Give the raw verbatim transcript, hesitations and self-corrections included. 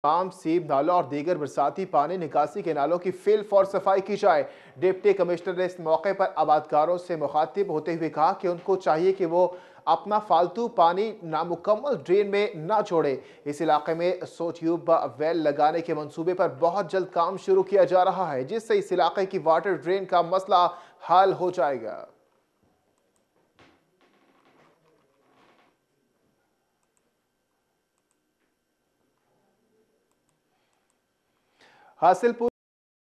तमाम सीब नालों और दीगर बरसाती पानी निकासी के नालों की फिल फॉर सफाई की जाए। डिप्टी कमिश्नर ने इस मौके पर आबादकारों से मुखातिब होते हुए कहा कि उनको चाहिए कि वो अपना फालतू पानी नामुकम्मल ड्रेन में ना छोड़े। इस इलाके में सौ ट्यूब वेल लगाने के मंसूबे पर बहुत जल्द काम शुरू किया जा रहा है, जिससे इस इलाके की वाटर ड्रेन का मसला हल हो जाएगा। हासिलपुर